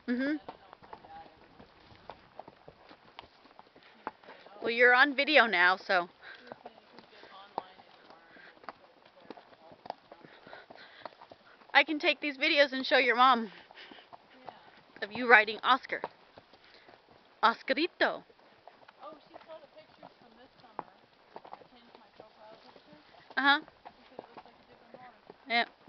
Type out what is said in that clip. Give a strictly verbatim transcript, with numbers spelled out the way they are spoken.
Mm-hmm. Well, you're on video now, so I can take these videos and show your mom of you riding Oscar. Oscarito. Oh, she saw the pictures from this summer. I changed my profile picture Uh-huh. because it looks like a different horse. Yeah.